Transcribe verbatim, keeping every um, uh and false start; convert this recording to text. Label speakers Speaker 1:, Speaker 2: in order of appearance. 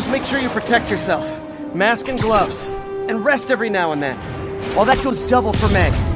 Speaker 1: Just make sure you protect yourself. Mask and gloves. And rest every now and then. While that goes double for Meg.